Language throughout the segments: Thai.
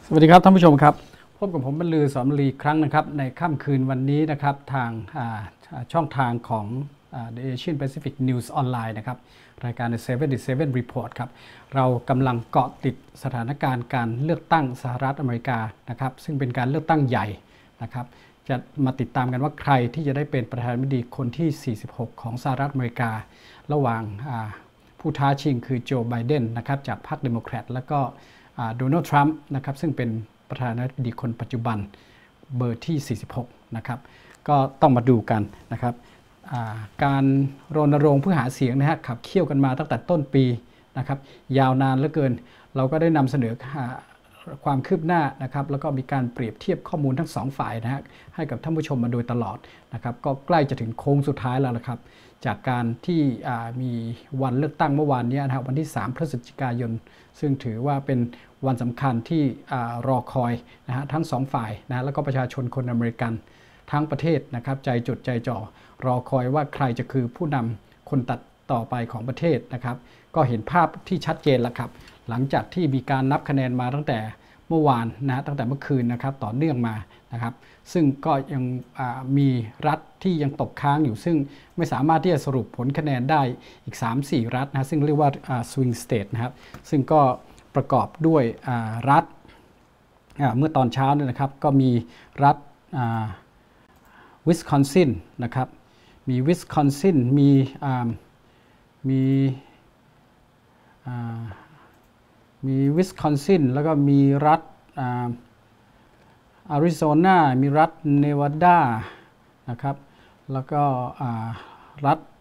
สวัสดีครับท่านผู้ชมครับพบกับผมบรรลือสอนบรรลือครั้งนะครับในค่ำคืนวันนี้นะครับทางช่องทางของ The Asian Pacific News Online นะครับรายการ The 77 Report ครับเรากำลังเกาะติดสถานการณ์การเลือกตั้งสหรัฐอเมริกานะครับซึ่งเป็นการเลือกตั้งใหญ่นะครับจะมาติดตามกันว่าใครที่จะได้เป็นประธานาธิบดีคนที่46ของสหรัฐอเมริการะหว่างผู้ท้าชิงคือโจไบเดนนะครับจากพรรคเดโมแครตแล้วก็โดนัลด์ทรัมป์นะครับซึ่งเป็นประธานาธิบดีคนปัจจุบันเบอร์ที่46นะครับก็ต้องมาดูกันนะครับการรณรงค์เพื่อหาเสียงนะฮะขับเคี่ยวกันมาตั้งแต่ต้นปีนะครับยาวนานเหลือเกินเราก็ได้นำเสนอความคืบหน้านะครับแล้วก็มีการเปรียบเทียบข้อมูลทั้ง2ฝ่ายนะฮะให้กับท่านผู้ชมมาโดยตลอดนะครับก็ใกล้จะถึงโค้งสุดท้ายแล้วนะครับจากการที่มีวันเลือกตั้งเมื่อวานนี้นะครับวันที่3พฤศจิกายนซึ่งถือว่าเป็นวันสำคัญที่รอคอยนะฮะทั้ง2ฝ่ายนะแล้วก็ประชาชนคนอเมริกันทั้งประเทศนะครับใจจดใจจ่อรอคอยว่าใครจะคือผู้นำคนตัดต่อไปของประเทศนะครับก็เห็นภาพที่ชัดเจนแล้วครับหลังจากที่มีการนับคะแนนมาตั้งแต่เมื่อวานนะตั้งแต่เมื่อคืนนะครับต่อเนื่องมานะครับซึ่งก็ยังมีรัฐที่ยังตกค้างอยู่ซึ่งไม่สามารถที่จะสรุปผลคะแนนได้อีก 3-4 รัฐนะซึ่งเรียกว่าswing state นะครับซึ่งก็ประกอบด้วยรัฐเมื่อตอนเช้าเนี่ยนะครับก็มีรัฐวิสคอนซินนะครับมีวิสคอนซินมีวิสคอนซินแล้วก็มีรัฐอาริโซนามีรัฐเนวาดานะครับแล้วก็รัฐ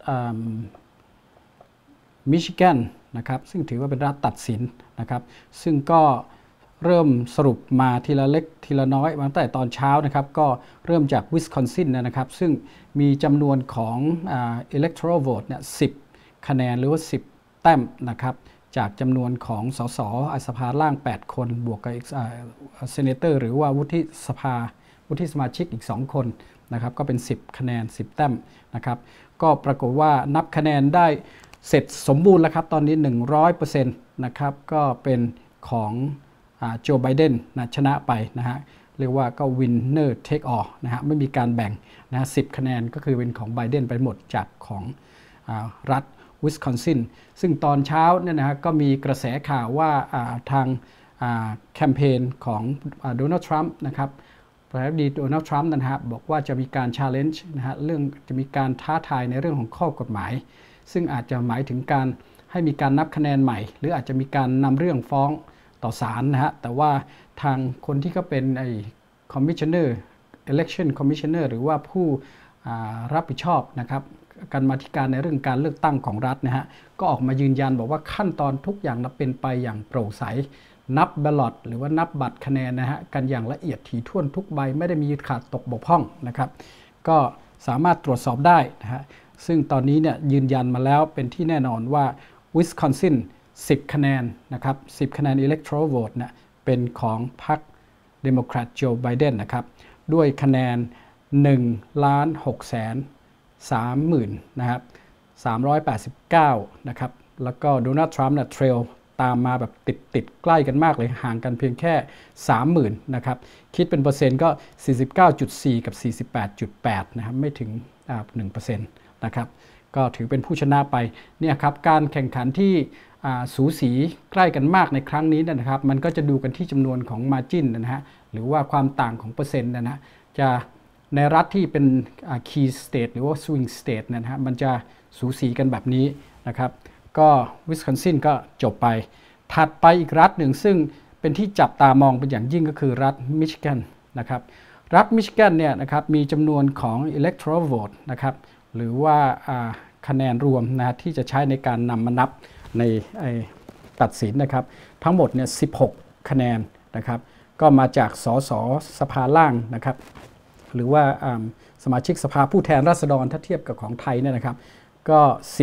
มิชิแกนนะครับซึ่งถือว่าเป็นรัฐตัดสินนะครับซึ่งก็เริ่มสรุปมาทีละเล็กทีละน้อยตั้งแต่ตอนเช้านะครับก็เริ่มจากวิสคอนซินนะครับซึ่งมีจำนวนของelectoral vote เนี่ย10คะแนนหรือว่า10แต้มนะครับจากจำนวนของสสสภาล่าง8คนบวกกับเซเนเตอร์หรือว่าวุฒิสมาชิกอีก2คนนะครับก็เป็น10คะแนน10แต้มนะครับก็ปรากฏว่านับคะแนนได้เสร็จสมบูรณ์แล้วครับตอนนี้ 100% นะครับก็เป็นของโจไบเดนนะชนะไปนะฮะเรียกว่าก็ winner take all นะฮะไม่มีการแบ่งนะ10คะแนนก็คือเป็นของไบเดนไปหมดจากของรัฐวิสคอนซินซึ่งตอนเช้าเนี่ยนะฮะก็มีกระแสข่าวว่าทางแคมเปญของโดนัลด์ทรัมป์นะครับประธานาธิบดีโดนัลด์ทรัมป์นะฮะบอกว่าจะมีการ challenge นะฮะเรื่องจะมีการท้าทายในเรื่องของข้อกฎหมายซึ่งอาจจะหมายถึงการให้มีการนับคะแนนใหม่หรืออาจจะมีการนำเรื่องฟ้องต่อศาลนะฮะแต่ว่าทางคนที่เขาเป็นcommissioner election commissioner หรือว่าผู้รับผิดชอบนะครับการมาธิการในเรื่องการเลือกตั้งของรัฐนะฮะก็ออกมายืนยันบอกว่าขั้นตอนทุกอย่างเป็นไปอย่างโปร่งใสนับ ballot หรือว่านับบัตรคะแนนนะฮะกันอย่างละเอียดถี่ถ้วนทุกใบไม่ได้มีขาดตกบกพร่องนะครับก็สามารถตรวจสอบได้นะฮะซึ่งตอนนี้เนี่ยยืนยันมาแล้วเป็นที่แน่นอนว่าวิสคอนซิน10คะแนนนะครับ10คะแนน electoral vote เนี่ยเป็นของพรรคเดโมแครตโจไบเดนนะครับด้วยคะแนน 1,630,000 นะครับ389นะครับแล้วก็โดนัลด์ทรัมป์เนี่ยเทรลตามมาแบบติดใกล้กันมากเลยห่างกันเพียงแค่ 30,000 นะครับคิดเป็นเปอร์เซ็นต์ก็ 49.4 กับ 48.8 นะครับไม่ถึง1% นะครับก็ถือเป็นผู้ชนะไปเนี่ยครับการแข่งขันที่สูสีใกล้กันมากในครั้งนี้นะครับมันก็จะดูกันที่จำนวนของ margin นะฮะหรือว่าความต่างของเปอร์เซ็นต์นะฮะจะในรัฐที่เป็น key state หรือว่า swing state นะฮะมันจะสูสีกันแบบนี้นะครับก็วิสคอนซินก็จบไปถัดไปอีกรัฐหนึ่งซึ่งเป็นที่จับตามองเป็นอย่างยิ่งก็คือรัฐมิชิแกนนะครับรัฐมิชิแกนเนี่ยนะครับมีจำนวนของ electoral vote นะครับหรือว่าคะแนนรวมนะที่จะใช้ในการนำมานับในตัดสินนะครับทั้งหมดเนี่ย16คะแนนนะครับก็มาจากสสสภาล่างนะครับหรือว่าสมาชิกสภาผู้แทนราษฎรถ้าเทียบกับของไทยเนี่ยนะครับก็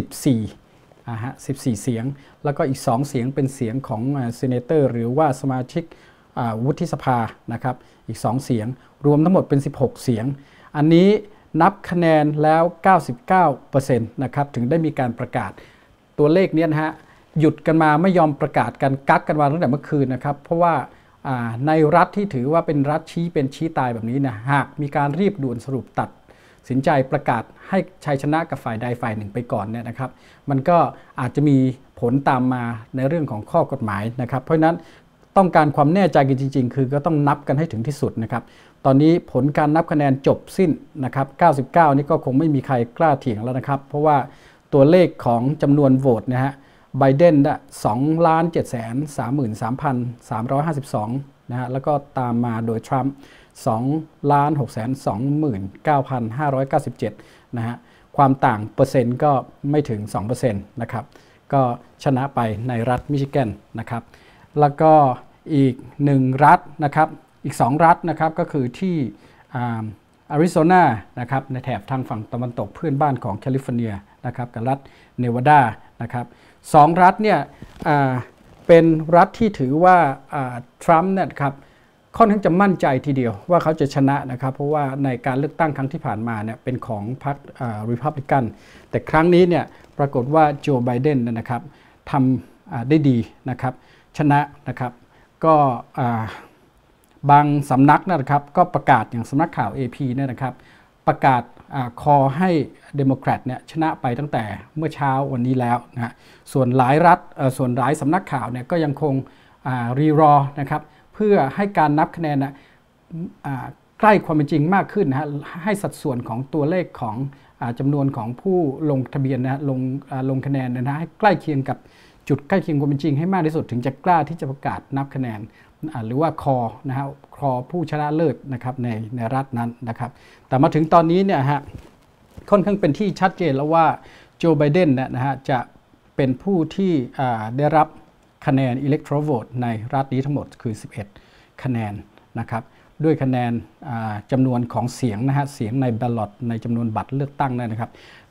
14เสียงแล้วก็อีก2เสียงเป็นเสียงของเซเนเตอร์หรือว่าสมาชิกวุฒิสภานะครับอีก2เสียงรวมทั้งหมดเป็น16เสียงอันนี้นับคะแนนแล้ว 99% นะครับถึงได้มีการประกาศตัวเลขนี้นะฮะหยุดกันมาไม่ยอมประกาศกันกักกันมาตั้งแต่เมื่อคืนนะครับเพราะว่าในรัฐที่ถือว่าเป็นรัฐชี้เป็นชี้ตายแบบนี้นะหากมีการรีบด่วนสรุปตัดสินใจประกาศให้ชัยชนะกับฝ่ายใดฝ่ายหนึ่งไปก่อนเนี่ยนะครับมันก็อาจจะมีผลตามมาในเรื่องของข้อกฎหมายนะครับเพราะฉะนั้นต้องการความแน่ใจกันจริงๆคือก็ต้องนับกันให้ถึงที่สุดนะครับตอนนี้ผลการนับคะแนนจบสิ้นนะครับ99นี่ก็คงไม่มีใครกล้าเถียงแล้วนะครับเพราะว่าตัวเลขของจำนวนโหวตนะฮะไบเดนได้2,733,352นะฮะแล้วก็ตามมาโดยทรัมป์2,629,597นะฮะความต่างเปอร์เซ็นต์ก็ไม่ถึง 2% นะครับก็ชนะไปในรัฐมิชิแกนนะครับแล้วก็อีก1รัฐนะครับอีก2รัฐนะครับก็คือที่อาริโซนานะครับในแถบทางฝั่งตะวันตกเพื่อนบ้านของแคลิฟอร์เนียนะครับกับรัฐเนวาดานะครับ2รัฐเนี่ยเป็นรัฐที่ถือว่าทรัมป์เนี่ยครับค่อนข้างจะมั่นใจทีเดียวว่าเขาจะชนะนะครับเพราะว่าในการเลือกตั้งครั้งที่ผ่านมาเนี่ยเป็นของพรรครีพับลิกันแต่ครั้งนี้เนี่ยปรากฏว่าโจไบเดนนะครับทำได้ดีนะครับชนะนะครับก็บางสำนักนะครับก็ประกาศอย่างสำนักข่าว AP เนี่ยนะครับประกาศคอให้เดโมแครตเนี่ยชนะไปตั้งแต่เมื่อเช้าวันนี้แล้วนะส่วนหลายรัฐส่วนหลายสำนักข่าวเนี่ยก็ยังคงรีรอนะครับเพื่อให้การนับคะแนนใกล้ความเป็นจริงมากขึ้นนะฮะให้สัดส่วนของตัวเลขของจำนวนของผู้ลงทะเบียนนะลงคะแนนนะให้ใกล้เคียงกับจุดใกล้เคียงความเป็นจริงให้มากที่สุดถึงจะกล้าที่จะประกาศนับคะแนนหรือว่านะฮะผู้ชนะเลิศนะครับในรัฐนั้นนะครับแต่มาถึงตอนนี้เนี่ยฮะค่อนข้างเป็นที่ชัดเจนแล้วว่าโจไบเดนนะฮะจะเป็นผู้ที่ได้รับคะแนน electoral vote ในรัฐนี้ทั้งหมดคือ11คะแนนนะครับด้วยคะแนนจำนวนของเสียงนะฮะเสียงใน ballot ในจำนวนบัตรเลือกตั้งนะครับ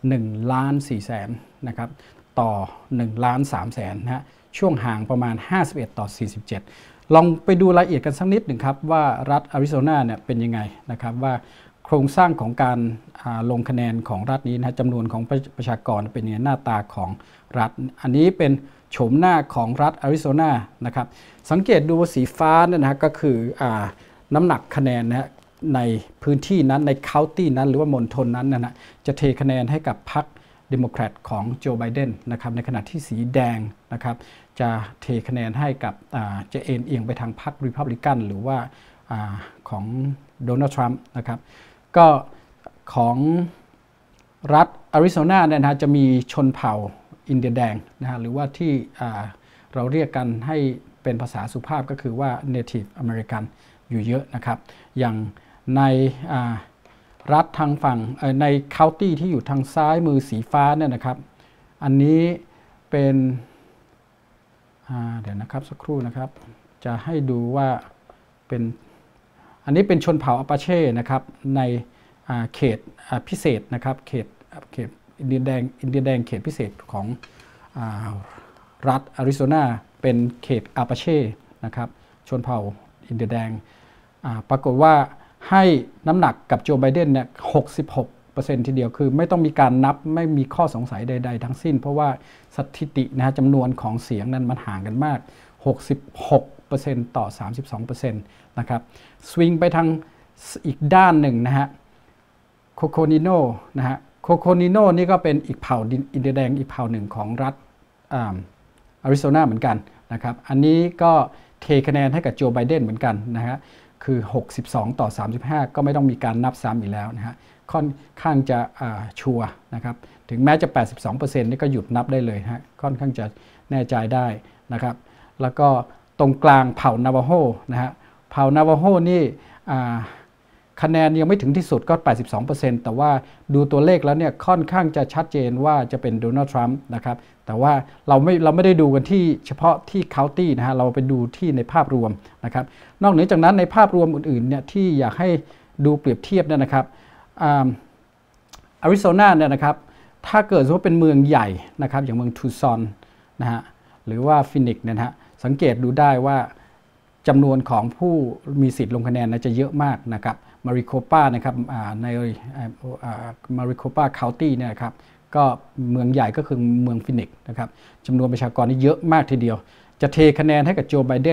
1,400,000นะครับต่อ1,300,000นะฮะช่วงห่างประมาณ51ต่อ47ลองไปดูรายละเอียดกันสักนิดหนึ่งครับว่ารัฐอาริโซนาเนี่ยเป็นยังไงนะครับว่าโครงสร้างของการลงคะแนนของรัฐนี้นะจำนวนของประชากรเป็นยังไงหน้าตาของรัฐอันนี้เป็นโฉมหน้าของรัฐอาริโซนานะครับสังเกตดูสีฟ้าเนี่ยนะก็คือน้ำหนักคะแนนนะในพื้นที่นั้นในเคาน์ตี้นั้นหรือว่ามณฑลนั้นนะจะเทคะแนนให้กับพรรคเดโมแครตของโจไบเดนนะครับในขณะที่สีแดงนะครับจะเทคะแนนให้กับจะเอียงไปทางพรรครีพับลิกันหรือว่าของโดนัลด์ทรัมป์นะครับก็ของรัฐอาริโซนาเนี่ยนะจะมีชนเผ่าอินเดียแดงนะฮะหรือว่าที่เราเรียกกันให้เป็นภาษาสุภาพก็คือว่า Native American อยู่เยอะนะครับอย่างในรัฐทางฝั่งในเคาน์ตี้ที่อยู่ทางซ้ายมือสีฟ้าเนี่ยนะครับอันนี้เป็นเดี๋ยวนะครับสักครู่นะครับจะให้ดูว่าเป็นอันนี้เป็นชนเผ่าอาปาเช่นะครับในเขตพิเศษนะครับเขตอินเดียแดงเขตพิเศษของรัฐอาริโซนาเป็นเขตอาปาเช่นะครับชนเผ่าอินเดียแดงปรากฏว่าให้น้ำหนักกับโจไบเดนเนี่ย66%ทีเดียวคือไม่ต้องมีการนับไม่มีข้อสงสัยใดๆทั้งสิ้นเพราะว่าสถิตินะฮะจำนวนของเสียงนั้นมันห่างกันมาก66%ต่อ 32% นะครับสวิงไปทางอีกด้านหนึ่งนะฮะโคโคนิโนนะฮะโคโคนิโนนี่ก็เป็นอีกเผ่าอินเดียแดงอีกเผ่าหนึ่งของรัฐอาริโซนาเหมือนกันนะครับอันนี้ก็เทคะแนนให้กับโจไบเดนเหมือนกันนะฮะคือ62ต่อ35ก็ไม่ต้องมีการนับซ้ำอีกแล้วนะฮะค่อนข้างจะชัวร์นะครับถึงแม้จะ 82% นี่ก็หยุดนับได้เลยฮะค่อนข้างจะแน่ใจได้นะครับแล้วก็ตรงกลางเผ่านาวาโฮนะฮะเผ่านาวาโฮนี่คะแนนยังไม่ถึงที่สุดก็ 82% แต่ว่าดูตัวเลขแล้วเนี่ยค่อนข้างจะชัดเจนว่าจะเป็นโดนัลด์ทรัมป์นะครับแต่ว่าเราไม่ได้ดูกันที่เฉพาะที่เคาน์ตี้นะฮะเราไปดูที่ในภาพรวมนะครับนอกเหนือจากนั้นในภาพรวมอื่นๆเนี่ยที่อยากให้ดูเปรียบเทียบเนี่ยนะครับอาริโซนาเนี่ยนะครับถ้าเกิดว่าเป็นเมืองใหญ่นะครับอย่างเมืองทูซอนนะฮะหรือว่าฟินิกซ์เนี่ยนะฮะสังเกตดูได้ว่าจำนวนของผู้มีสิทธิ์ลงคะแนนจะเยอะมากนะครับมาริโคปานะครับในมาริโคปาเคาน์ตี้เนี่ยครับก็เมืองใหญ่ก็คือเมืองฟินิกซ์นะครับจำนวนประชากรนี่เยอะมากทีเดียวจะเทคะแนนให้กับโจไบเดน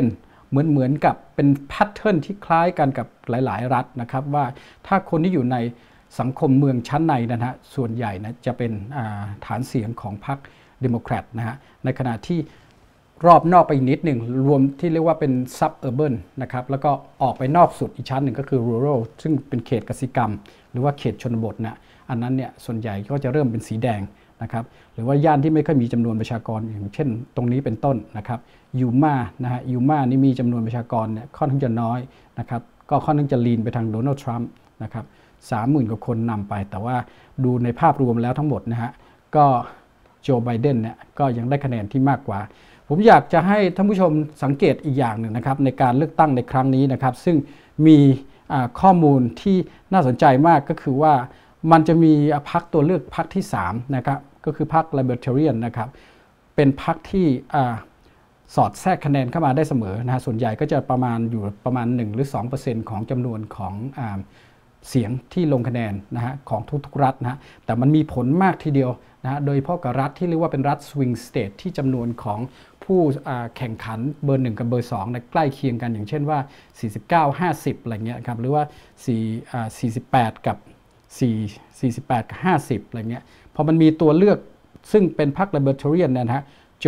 เหมือนกับเป็นแพทเทิร์นที่คล้ายกันกับหลายๆรัฐนะครับว่าถ้าคนที่อยู่ในสังคมเมืองชั้นในนะฮะส่วนใหญ่นะจะเป็นฐานเสียงของพรรคเดโมแครตนะฮะในขณะที่รอบนอกไปอีกนิดหนึ่งรวมที่เรียกว่าเป็นซับเออร์เบิร์นนะครับแล้วก็ออกไปนอกสุดอีกชั้นหนึ่งก็คือ rural ซึ่งเป็นเขตกสิกรรมหรือว่าเขตชนบทนะอันนั้นเนี่ยส่วนใหญ่ก็จะเริ่มเป็นสีแดงนะครับหรือว่าย่านที่ไม่ค่อยมีจำนวนประชากรอย่างเช่นตรงนี้เป็นต้นนะครับยูมานะฮะยูมานี่มีจำนวนประชากรเนี่ยค่อนข้างจะน้อยนะครับก็ค่อนข้างจะลีนไปทางโดนัลด์ทรัมป์นะครับ30,000 กว่าคนนำไปแต่ว่าดูในภาพรวมแล้วทั้งหมดนะฮะก็โจไบเดนเนี่ยก็ยังได้คะแนนที่มากกว่าผมอยากจะให้ท่านผู้ชมสังเกตอีกอย่างหนึ่งนะครับในการเลือกตั้งในครั้งนี้นะครับซึ่งมีข้อมูลที่น่าสนใจมากก็คือว่ามันจะมีพรรคตัวเลือกพรรคที่3นะครับก็คือพรรค Libertarian นะครับเป็นพรรคที่สอดแทรกคะแนนเข้ามาได้เสมอนะฮะส่วนใหญ่ก็จะประมาณอยู่ประมาณ1 หรือ 2% ของจำนวนของเสียงที่ลงคะแนนนะฮะของทุกๆรัฐนะฮะแต่มันมีผลมากทีเดียวนะฮะโดยเฉพาะกับรัฐที่เรียกว่าเป็นรัฐ swing state ที่จำนวนของผู้แข่งขันเบอร์1กับเบอร์2ใกล้เคียงกันอย่างเช่นว่า49-50อะไรเงี้ยครับหรือว่า48กับ48กับ50อะไรเงี้ยพอมันมีตัวเลือกซึ่งเป็นพรรค Libertarian นะฮะจ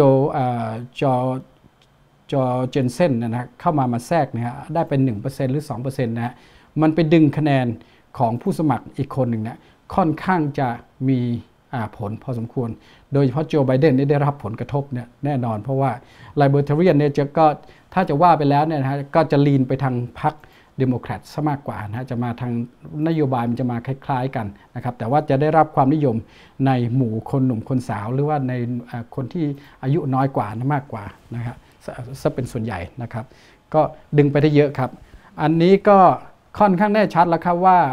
อเจนเซนนะฮะเข้ามาแทรกนะฮะได้เป็น 1% หรือ 2% นะฮะมันไปดึงคะแนนของผู้สมัครอีกคนหนึ่งนะค่อนข้างจะมีผลพอสมควรโดยเฉพาะโจไบเดนได้รับผลกระทบเนี่ยแน่นอนเพราะว่า Libertarian เนี่ยก็ถ้าจะว่าไปแล้วเนี่ยนะฮะก็จะลีนไปทางพรรคเดโมแครตซะมากกว่านะฮะจะมาทางนโยบายมันจะมาคล้ายๆกันนะครับแต่ว่าจะได้รับความนิยมในหมู่คนหนุ่มคนสาวหรือว่าในคนที่อายุน้อยกว่ามากกว่านะครับซะเป็นส่วนใหญ่นะครับก็ดึงไปได้เยอะครับอันนี้ก็ค่อนข้างแน่ชัดแล้วครับว่า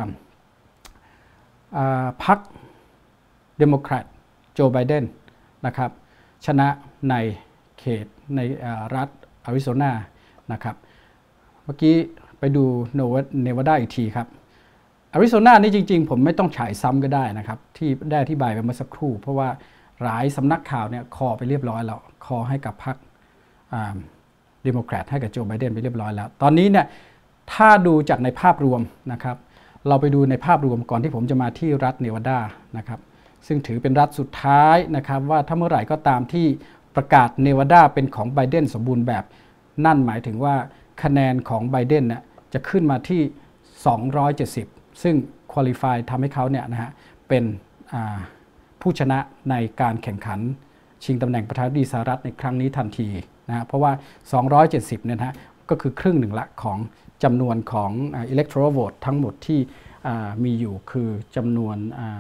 พรรคเดโมแครตโจไบเดนนะครับชนะในเขตในรัฐอาริโซนานะครับเมื่อกี้ไปดูเนวาดาอีกทีครับอาริโซนานี่จริงๆผมไม่ต้องฉายซ้ำก็ได้นะครับที่ได้อธิบายไปเมื่อสักครู่เพราะว่าหลายสำนักข่าวเนี่ยคอไปเรียบร้อยแล้วคอให้กับพรรคเดโมแครตให้กับโจไบเดนไปเรียบร้อยแล้วตอนนี้เนี่ยถ้าดูจากในภาพรวมนะครับเราไปดูในภาพรวมก่อนที่ผมจะมาที่รัฐเนวาดานะครับซึ่งถือเป็นรัฐสุดท้ายนะครับว่าถ้าเมื่อไหร่ก็ตามที่ประกาศเนวาดาเป็นของไบเดนสมบูรณ์แบบนั่นหมายถึงว่าคะแนนของไบเดนเนี่ยจะขึ้นมาที่270ซึ่งคุริฟายทำให้เขาเนี่ยนะฮะเป็นผู้ชนะในการแข่งขันชิงตำแหน่งประธานาธิบดีสหรัฐในครั้งนี้ทันทีนะเพราะว่า270เนี่ยนะฮะก็คือครึ่งหนึ่งละของจำนวนของ electoral vote ทั้งหมดที่มีอยู่คือจำนวน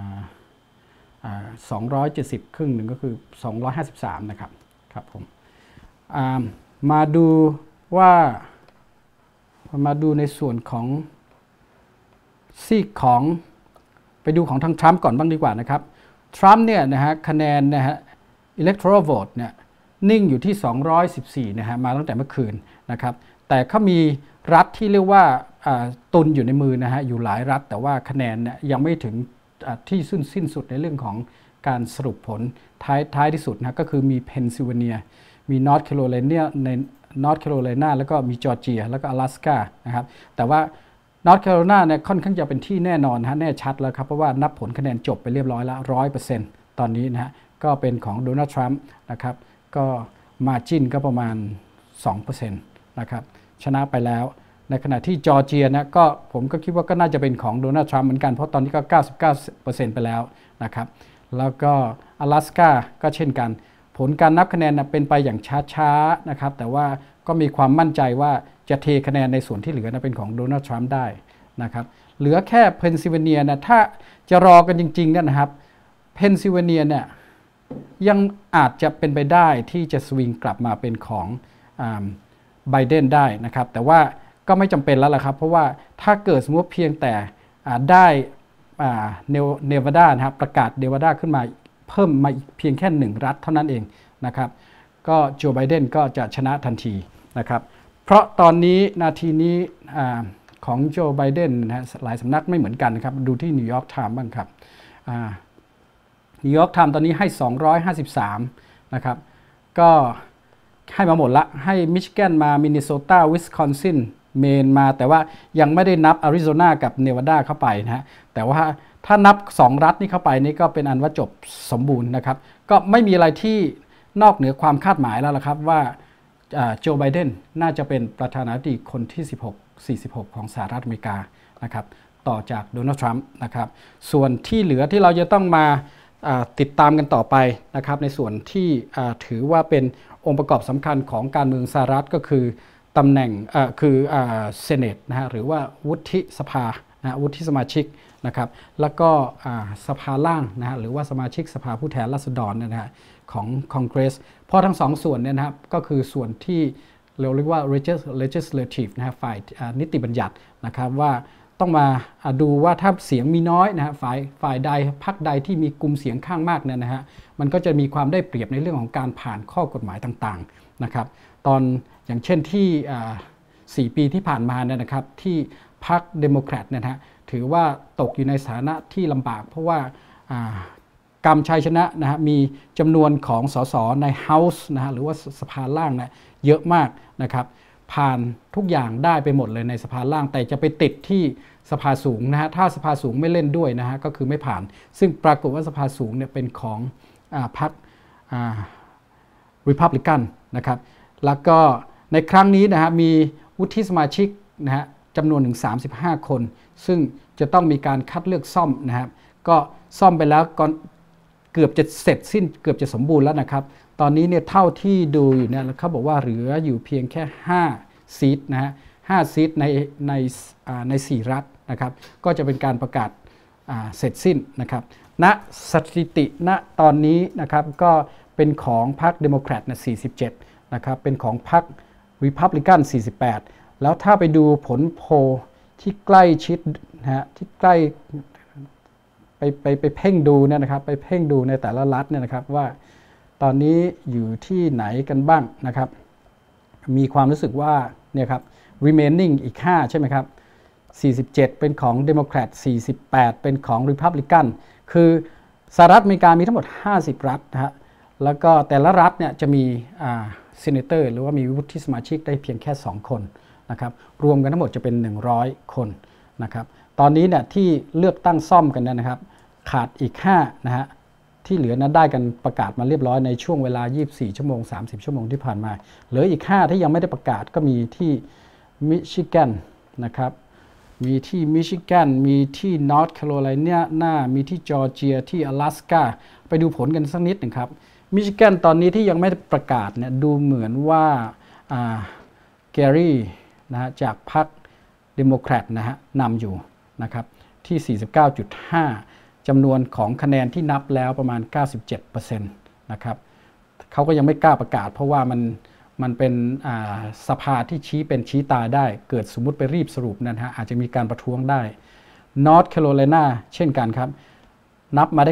270ครึ่งหนึ่งก็คือ253นะครับครับผมมาดูในส่วนของซีกของไปดูของทางทรัมป์ก่อนบ้างดีกว่านะครับทรัมป์เนี่ยนะฮะคะแนนนะฮะ electoral vote เนี่ยนิ่งอยู่ที่214นะฮะมาตั้งแต่เมื่อคืนนะครับแต่เขามีรัฐที่เรียกว่าตุนอยู่ในมือนะฮะอยู่หลายรัฐแต่ว่าคะแนนเนี่ยยังไม่ถึงที่สิ้นสุดในเรื่องของการสรุปผลท้ายที่สุดนะก็คือมีเพนซิลเวเนียมีนอร์ทแคโรไลนาแล้วก็มีจอร์เจียแล้วก็阿拉斯านะครับแต่ว่านอร์ทแคโรไลนาเนี่ยค่อนข้างจะเป็นที่แน่นอนนะฮะแน่ชัดแล้วครับเพราะว่านับผลคะแนนจบไปเรียบร้อยแล้ว 100% ตอนนี้นะฮะก็เป็นของโดนัลด์ทรัมป์นะครับก็มาร์จิ้นก็ประมาณ 2% นะครับชนะไปแล้วในขณะที่จอร์เจียนะก็ผมก็คิดว่าก็น่าจะเป็นของโดนัลด์ทรัมป์เหมือนกันเพราะตอนนี้ก็ 99% ไปแล้วนะครับแล้วก็阿拉斯าก็เช่นกันผลการนับคะแนนเป็นไปอย่างช้าๆนะครับแต่ว่าก็มีความมั่นใจว่าจะเทคะแนนในส่วนที่เหลือเป็นของโดนัลด์ทรัมป์ได้นะครับเหลือแค่เพนซิลเวเนียนะถ้าจะรอกันจริงๆนะครับเพนซิลเวเนียเนี่ยยังอาจจะเป็นไปได้ที่จะสวิงกลับมาเป็นของไบเดนได้นะครับแต่ว่าก็ไม่จำเป็นแล้วล่ะครับเพราะว่าถ้าเกิดสมมติเพียงแต่ได้เนวาดานะครับประกาศเนวาดาขึ้นมาเพิ่มมาเพียงแค่1รัฐเท่านั้นเองนะครับก็โจไบเดนก็จะชนะทันทีนะครับเพราะตอนนี้นาทีนี้ของโจไบเดนนะหลายสำนักไม่เหมือนกันนะครับดูที่นิวยอร์กไทม์บ้างครับนิวยอร์กไทม์ตอนนี้ให้253นะครับก็ให้มาหมดละให้มิชิแกนมามินนิโซตาวิสคอนซินเมนมาแต่ว่ายังไม่ได้นับอาริโซนากับเนวาดาเข้าไปนะฮะแต่ว่าถ้านับ2รัฐนี้เข้าไปนี่ก็เป็นอันว่าจบสมบูรณ์นะครับก็ไม่มีอะไรที่นอกเหนือความคาดหมายแล้วละครับว่าโจไบเดนน่าจะเป็นประธานาธิบดีคนที่46ของสหรัฐอเมริกานะครับต่อจากโดนัลด์ทรัมป์นะครับส่วนที่เหลือที่เราจะต้องมาติดตามกันต่อไปนะครับในส่วนที่ถือว่าเป็นองค์ประกอบสำคัญของการเมืองสหรัฐก็คือตำแหน่งคือเซเนตนะฮะหรือว่าวุฒิสภานะวุฒิสมาชิกนะครับแล้วก็สภาล่างนะฮะหรือว่าสมาชิกสภาผู้แทนราษฎรนะฮะของคอนเกรสเพราะทั้งสองส่วนเนี่ยนะครับก็คือส่วนที่เราเรียกว่า legislative นะฮะฝ่ายนิติบัญญัตินะครับว่าต้องมาดูว่าถ้าเสียงมีน้อยนะฮะฝ่ายใดพรรคใดที่มีกลุ่มเสียงข้างมากเนี่ยนะฮะมันก็จะมีความได้เปรียบในเรื่องของการผ่านข้อกฎหมายต่างๆนะครับตอนอย่างเช่นที่4 ปีที่ผ่านมาเนี่ยนะครับที่พรรคเดโมแครตเนี่ยนะฮะถือว่าตกอยู่ในสถานะที่ลำบากเพราะว่ากำชัยชนะนะฮะมีจำนวนของสสใน House นะฮะหรือว่าสภาล่างนะเยอะมากนะครับผ่านทุกอย่างได้ไปหมดเลยในสภาล่างแต่จะไปติดที่สภาสูงนะฮะถ้าสภาสูงไม่เล่นด้วยนะฮะก็คือไม่ผ่านซึ่งปรากฏว่าสภาสูงเนี่ยเป็นของพรรคRepublican นะครับแล้วก็ในครั้งนี้นะฮะมีวุฒิสมาชิกนะฮะจำนวนถึง35 คนซึ่งจะต้องมีการคัดเลือกซ่อมนะครับก็ซ่อมไปแล้วก่อนเกือบจะเสร็จสิ้นเกือบจะสมบูรณ์แล้วนะครับตอนนี้เนี่ยเท่าที่ดูอยู่เนี่ยเขาบอกว่าเหลืออยู่เพียงแค่5 ซีทนะฮะ5 ซีทใน4 รัฐนะครับก็จะเป็นการประกาศเสร็จสิ้นนะครับณสถิติณตอนนี้นะครับก็เป็นของพรรคเดโมแครต47นะครับเป็นของพรรครีพับลิกัน48แล้วถ้าไปดูผลโพลที่ใกล้ชิดนะฮะที่ใกล้ไปเพ่งดูเนี่ยนะครับไปเพ่งดูในแต่ละรัฐเนี่ยนะครับว่าตอนนี้อยู่ที่ไหนกันบ้างนะครับมีความรู้สึกว่าเนี่ยครับ remaining อีก5ใช่ไหมครับ47เป็นของ Democrat 48เป็นของ Republican คือสหรัฐอเมริกามีทั้งหมด50 รัฐนะฮะแล้วก็แต่ละรัฐเนี่ยจะมีsenator หรือว่ามีวุฒิสมาชิกได้เพียงแค่2 คนนะครับรวมกันทั้งหมดจะเป็น100 คนนะครับตอนนี้เนี่ยที่เลือกตั้งซ่อมกันนะครับขาดอีก5นะฮะที่เหลือนั้นได้กันประกาศมาเรียบร้อยในช่วงเวลา24 ชั่วโมง30 ชั่วโมงที่ผ่านมาเหลืออีก5ที่ยังไม่ได้ประกาศก็มีที่มิชิแกนนะครับมีที่มิชิแกนมีที่นอร์ทแคโรไลนามีที่จอร์เจียที่阿拉斯กาไปดูผลกันสักนิดหนึ่งครับมิชิแกนตอนนี้ที่ยังไม่ได้ประกาศเนี่ยดูเหมือนว่าแกรี่นะฮะจากพรรคเดโมแครตนะฮะนำอยู่นะครับที่ 49.5 จำนวนของคะแนนที่นับแล้วประมาณ 97% นะครับเขาก็ยังไม่กล้าประกาศเพราะว่ามันเป็นสภาที่ชี้เป็นชี้ตายได้เกิดสมมุติไปรีบสรุปนะฮะอาจจะมีการประท้วงได้นอร์ทแคโรไลนาเช่นกันครับนับมาได้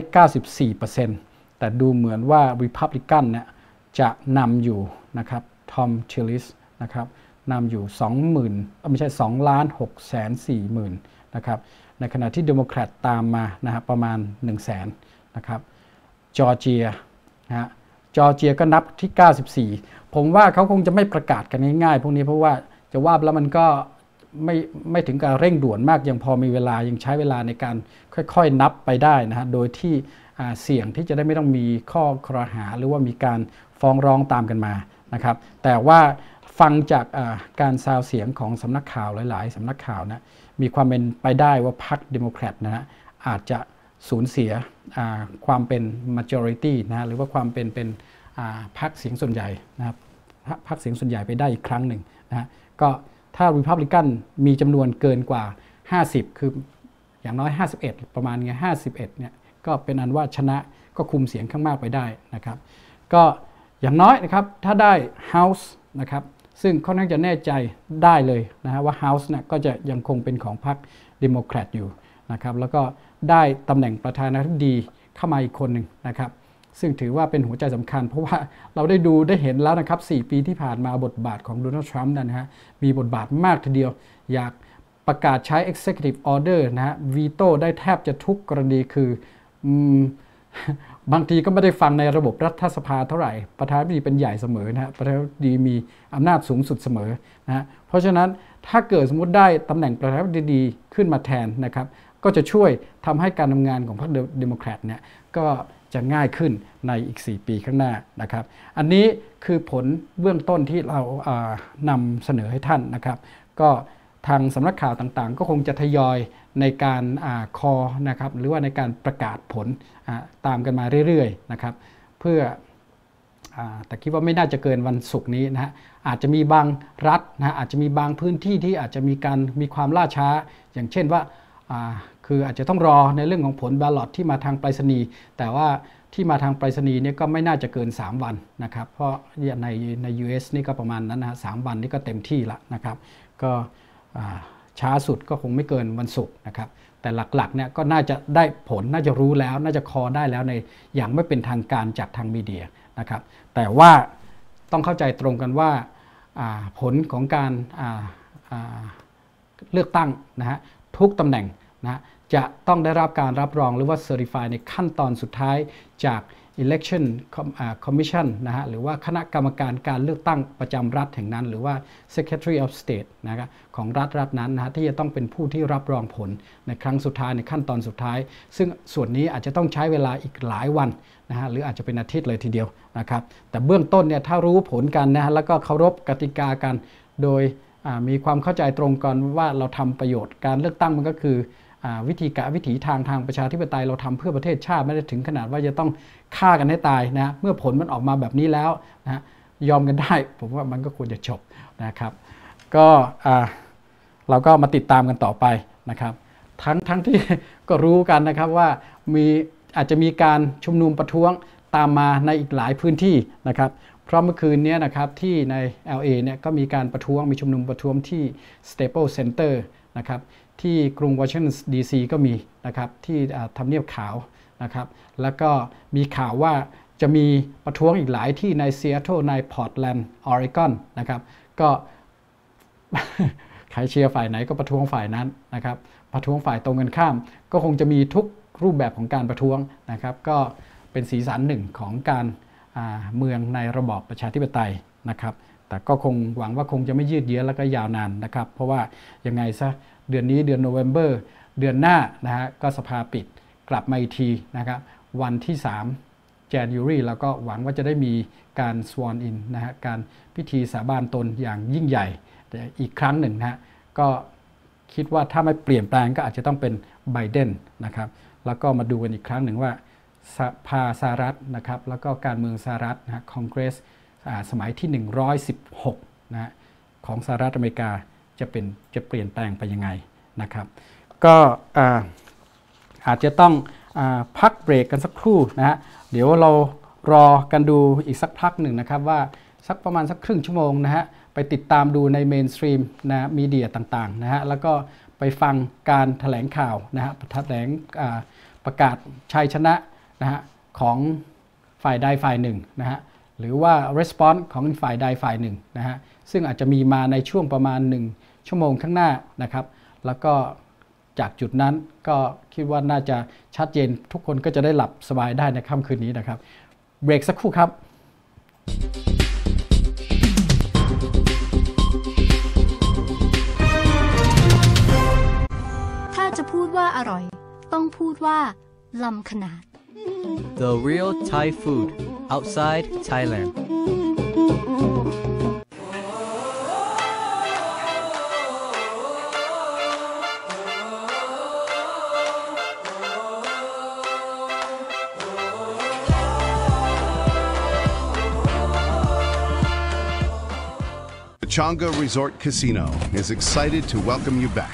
94% แต่ดูเหมือนว่า Republican เนี่ยจะนำอยู่นะครับทอมทิลลิสนะครับนำอยู่ไม่ใช่2,640,000นะครับในขณะที่เดโมแครตตามมานะฮะประมาณ 100,000นะครับจอร์เจียนะฮะจอร์เจียก็นับที่ 94ผมว่าเขาคงจะไม่ประกาศกันง่ายๆพวกนี้เพราะว่าจะว่าแล้วมันก็ไม่ถึงกับเร่งด่วนมากยังพอมีเวลายังใช้เวลาในการค่อยๆนับไปได้นะฮะโดยที่เสี่ยงที่จะได้ไม่ต้องมีข้อครหาหรือว่ามีการฟ้องร้องตามกันมานะครับแต่ว่าฟังจากการซาวเสียงของสำนักข่าวหลายๆสำนักข่าวนะมีความเป็นไปได้ว่าพรรคเดโมแครตนะฮะอาจจะสูญเสียความเป็น majority นะหรือว่าความเป็นพรรคเสียงส่วนใหญ่นะครับพรรคเสียงส่วนใหญ่ไปได้อีกครั้งหนึ่งนะฮะก็ถ้า Republican มีจำนวนเกินกว่า50คืออย่างน้อย51ประมาณเงี้ย51เนี่ยก็เป็นอันว่าชนะก็คุมเสียงข้างมากไปได้นะครับก็อย่างน้อยนะครับถ้าได้ House นะครับซึ่งค่อนข้างจะแน่ใจได้เลยนะฮะว่า House เนี่ยก็จะยังคงเป็นของพรรคเดโมแครตอยู่นะครับแล้วก็ได้ตำแหน่งประธานาธิบดีเข้ามาอีกคนหนึ่งนะครับซึ่งถือว่าเป็นหัวใจสำคัญเพราะว่าเราได้เห็นแล้วนะครับ4 ปีที่ผ่านมาบทบาทของโดนัลด์ทรัมป์นะฮะมีบทบาทมากทีเดียวอยากประกาศใช้ executive order นะฮะวีโต้ได้แทบจะทุกกรณีคือบางทีก็ไม่ได้ฟังในระบบรัฐสภาเท่าไหร่ประธานาธิบดีเป็นใหญ่เสมอนะฮะประธานาธิบดีมีอำนาจสูงสุดเสมอนะฮะเพราะฉะนั้นถ้าเกิดสมมติได้ตำแหน่งประธานาธิบดีขึ้นมาแทนนะครับก็จะช่วยทำให้การทำงานของพรรคเดโมแครตเนี่ยก็จะง่ายขึ้นในอีก4 ปีข้างหน้านะครับอันนี้คือผลเบื้องต้นที่เรานำเสนอให้ท่านนะครับก็ทางสำนักข่าวต่างๆก็คงจะทยอยในการคอนะครับหรือว่าในการประกาศผลตามกันมาเรื่อยๆนะครับเพื่อแต่คิดว่าไม่น่าจะเกินวันศุกร์นี้นะฮะอาจจะมีบางรัฐนะอาจจะมีบางพื้นที่ที่อาจจะมีความล่าช้าอย่างเช่นว่าคืออาจจะต้องรอในเรื่องของผลบาลลอตที่มาทางไปรษณีย์แต่ว่าที่มาทางไปรษณีย์เนี่ยก็ไม่น่าจะเกิน3 วันนะครับเพราะใน US นี่ก็ประมาณนั้นนะ3 วันนี่ก็เต็มที่ละนะครับก็ช้าสุดก็คงไม่เกินวันศุกร์นะครับแต่หลักๆเนี่ยก็น่าจะได้ผลน่าจะรู้แล้วน่าจะคอได้แล้วในอย่างไม่เป็นทางการจากทางมีเดียนะครับแต่ว่าต้องเข้าใจตรงกันว่าผลของการเลือกตั้งนะฮะทุกตำแหน่งนะจะต้องได้รับการรับรองหรือว่า certify ในขั้นตอนสุดท้ายจาก election commission นะฮะหรือว่าคณะกรรมการการเลือกตั้งประจำรัฐแห่งนั้นหรือว่า secretary of state นะครับของรัฐนั้นนะฮะที่จะต้องเป็นผู้ที่รับรองผลในครั้งสุดท้ายในขั้นตอนสุดท้ายซึ่งส่วนนี้อาจจะต้องใช้เวลาอีกหลายวันนะฮะหรืออาจจะเป็นอาทิตย์เลยทีเดียวนะครับแต่เบื้องต้นเนี่ยถ้ารู้ผลกันนะฮะแล้วก็เคารพกติกากันโดยมีความเข้าใจตรงกันว่าเราทำประโยชน์การเลือกตั้งมันก็คือวิถีทางประชาธิปไตยเราทำเพื่อประเทศชาติไม่ได้ถึงขนาดว่าจะต้องฆ่ากันให้ตายนะเมื่อผลมันออกมาแบบนี้แล้วนะยอมกันได้ผมว่ามันก็ควรจะจบนะครับก็เราก็มาติดตามกันต่อไปนะครับทั้งที่ก็รู้กันนะครับว่าอาจจะมีการชุมนุมประท้วงตามมาในอีกหลายพื้นที่นะครับเพราะเมื่อคืนนี้นะครับที่ใน LA เนี่ยก็มีการประท้วงมีชุมนุมประท้วงที่ Staples Center นะครับที่กรุงวอชิงตันดีซีก็มีนะครับที่ทำเนียบขาวนะครับแล้วก็มีข่าวว่าจะมีประท้วงอีกหลายที่ในซีแอตเทิลในพอร์ตแลนด์ออริกอนนะครับก็ ใครเชียร์ฝ่ายไหนก็ประท้วงฝ่ายนั้นนะครับประท้วงฝ่ายตรงกันข้ามก็คงจะมีทุกรูปแบบของการประท้วงนะครับก็เป็นสีสันหนึ่งของการเมืองในระบอบประชาธิปไตยนะครับแต่ก็คงหวังว่าคงจะไม่ยืดเยื้อแล้วก็ยาวนานนะครับเพราะว่ายังไงซะเดือนนี้เดือนโนเวมเบอร์เดือนหน้านะฮะก็สภาปิดกลับมาอีกทีนะครับวันที่3 January แล้วก็หวังว่าจะได้มีการ sworn in นะฮะการพิธีสาบานตนอย่างยิ่งใหญ่อีกครั้งหนึ่งนะฮะก็คิดว่าถ้าไม่เปลี่ยนแปลงก็อาจจะต้องเป็นไบเดนนะครับแล้วก็มาดูกันอีกครั้งหนึ่งว่าสภาสหรัฐนะครับแล้วก็การเมืองสหรัฐนะฮะคอนเกรสสมัยที่116นะของสหรัฐอเมริกาจะเปลี่ยนแปลงไปยังไงนะครับก็อาจจะต้องพักเบรกกันสักครู่นะฮะเดี๋ยวเรารอกันดูอีกสักพักหนึ่งนะครับว่าสักประมาณสักครึ่งชั่วโมงนะฮะไปติดตามดูในเมนสตรีมนะมีเดียต่างๆนะฮะแล้วก็ไปฟังการแถลงข่าวนะฮะแถลงประกาศชัยชนะนะฮะของฝ่ายใดฝ่ายหนึ่งนะฮะหรือว่า response ของฝ่ายใดฝ่ายหนึ่งนะฮะซึ่งอาจจะมีมาในช่วงประมาณ1 ชั่วโมงข้างหน้านะครับแล้วก็จากจุดนั้นก็คิดว่าน่าจะชัดเจนทุกคนก็จะได้หลับสบายได้ในค่ำคืนนี้นะครับเบรกสักครู่ครับถ้าจะพูดว่าอร่อยต้องพูดว่าล้ำขนาด The real Thai food outside Thailand Changa Resort Casino is excited to welcome you back.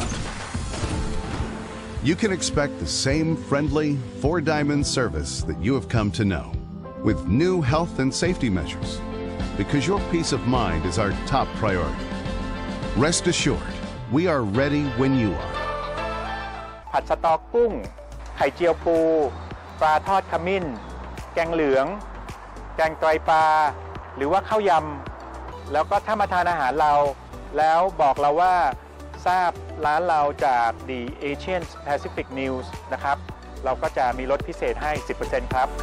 You can expect the same friendly, four-diamond service that you have come to know, with new health and safety measures, because your peace of mind is our top priority. Rest assured, we are ready when you are. ผัดสต๊อกกุ้งไข่เจียวปูปลาทอดขมิ้นแกงเหลืองแกงไตรปลาหรือว่าข้าวยำแล้วก็ถ้ามาทานอาหารเราแล้วบอกเราว่าทราบร้านเราจาก The Asian Pacific News นะครับเราก็จะมีลดพิเศษให้ 10% ครับ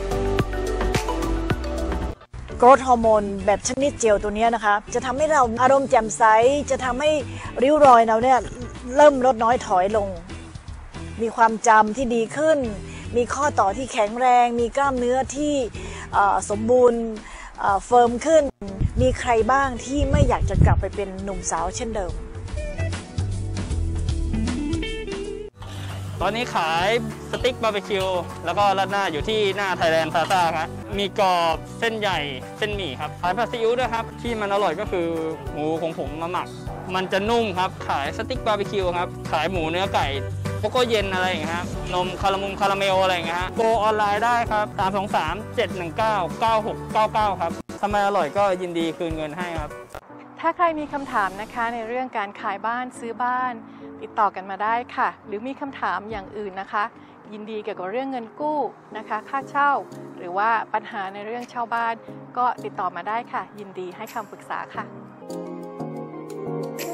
โกรทฮอร์โมนแบบชนิดเจลตัวนี้นะคะจะทำให้เราอารมณ์แจ่มใสจะทำให้ริ้วรอยเราเนี่ยเริ่มลดน้อยถอยลงมีความจำที่ดีขึ้นมีข้อต่อที่แข็งแรงมีกล้ามเนื้อที่สมบูรณ์เฟิร์มขึ้นมีใครบ้างที่ไม่อยากจะกลับไปเป็นหนุ่มสาวเช่นเดิมตอนนี้ขายสติ๊กบาร์บีคิวแล้วก็ราดหน้าอยู่ที่หน้าไทยแลนด์พลาซ่าครับมีกรอบเส้นใหญ่เส้นหมี่ครับขายผัดซีอิ๊วด้วยครับที่มันอร่อยก็คือหมูของผมมาหมักมันจะนุ่มครับขายสติ๊กบาร์บีคิวครับขายหมูเนื้อไก่โกโก้เย็นอะไรอย่างเงี้ยครับนมคาราเมลอะไรอย่างเงี้ยฮะโกออนไลน์ได้ครับ323-719-9699ครับทำไมอร่อยก็ยินดีคืนเงินให้ครับถ้าใครมีคำถามนะคะในเรื่องการขายบ้านซื้อบ้านติดต่อกันมาได้ค่ะหรือมีคำถามอย่างอื่นนะคะยินดีเกี่ยวกับเรื่องเงินกู้นะคะค่าเช่าหรือว่าปัญหาในเรื่องเช่าบ้านก็ติดต่อมาได้ค่ะยินดีให้คำปรึกษาค่ะ